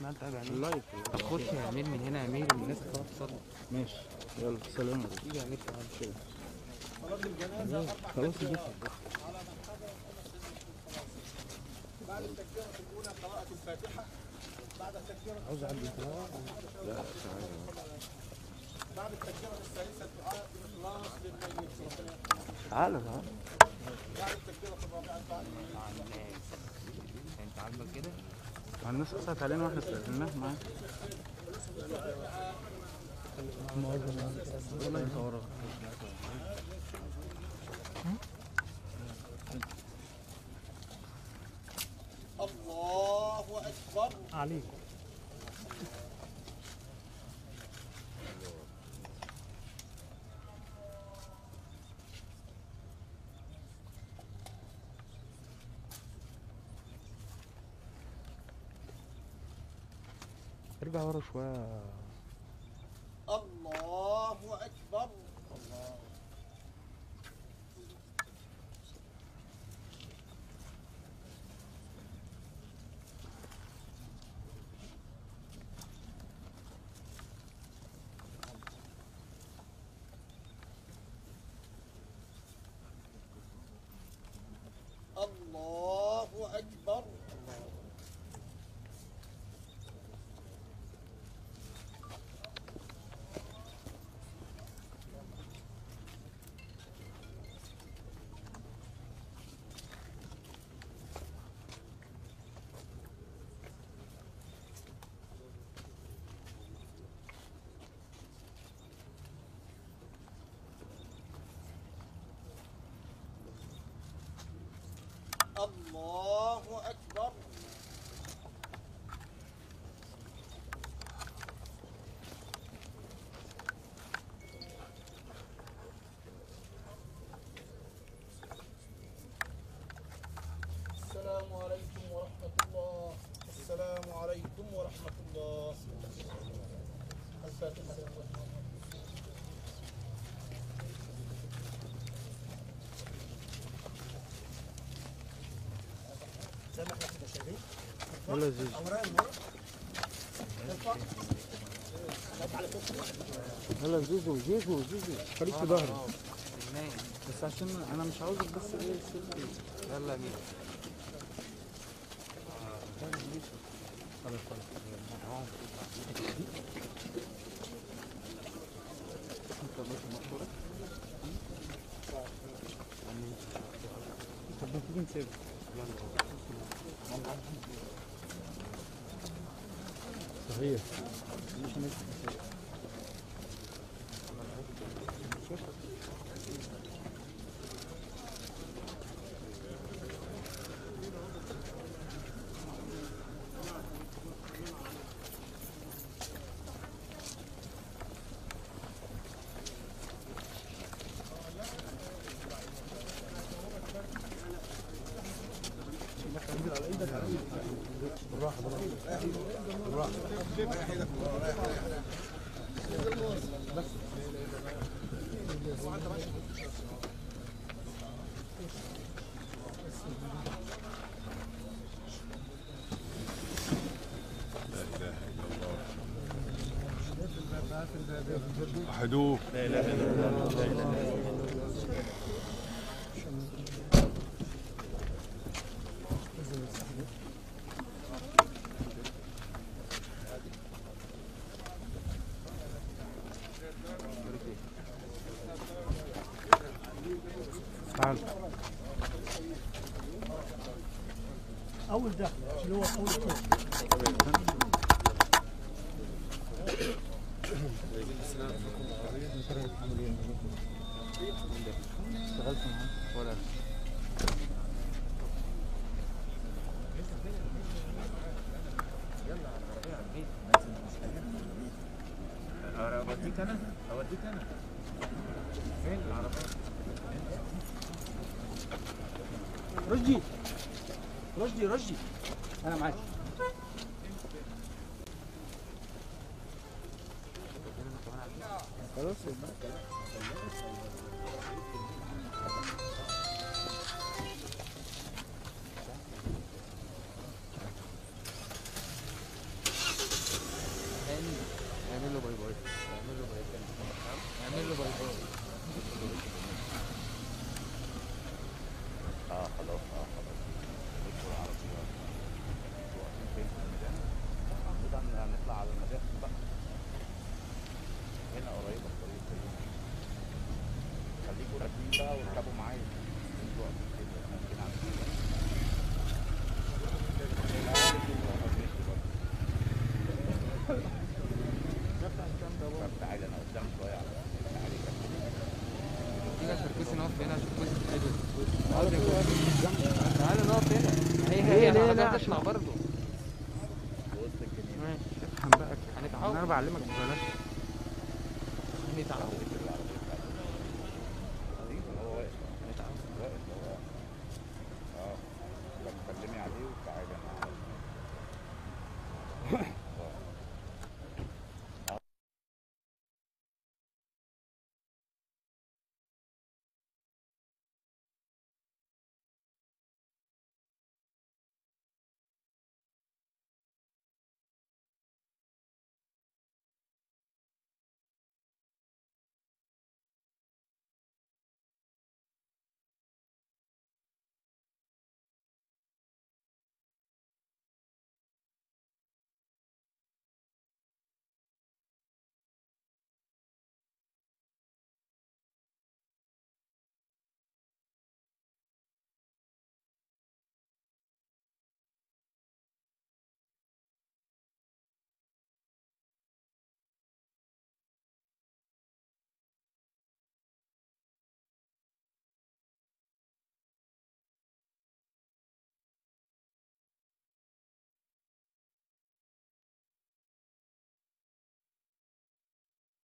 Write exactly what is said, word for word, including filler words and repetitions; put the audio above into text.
نعدي على عمير. اللايف. طب خش يا عمير من هنا يا عمير، الناس هتقعد تصلي. ماشي يلا سلام. تيجي يا عمير تعالى كده. صلاة الجنازة أربع خلاص تكبيرات الجسم. على من حضر سنة الصلاة. بعد التكبيرة الأولى قراءة الفاتحة. بعد التكبيرة عاوز اعدي لا بعد التكبيرة الثالثة الدعاء بالإخلاص للميت. تعالى تعالى. بعد التكبيرة الرابعة بعد مع الناس. انت عاجبك كده؟ مع الناس قصت علينا واحنا استقبلناه معاه. والله يصورها. الله أكبر. عليك. ارجع ورا شويه. الله أكبر. الله. الله أكبر. الله أكبر. السلام عليكم ورحمة الله. السلام عليكم ورحمة الله. الفاتحة. يلا زيزو. يلا زيزو زيزو زيزو خليك في ظهري. بس عشان انا مش عاوزك بس ايه السيلفي. يلا يا مين. خلاص خلاص. طب ما تيجي نسيبه. صحيح. بالراحة بالراحة وحدوه. لا اله الا الله. لا اله الا الله. تعال. اول دخل اللي هو اول دخل. اشتغلت معاه ولا اوديك انا اوديك انا فين العربية؟ رشدي رشدي رشدي انا معاك. خلاص. تعالى نقف هنا. هي هي هي تطلع برضه. ماشي افهم بقى. انا بعلمك ببلاش.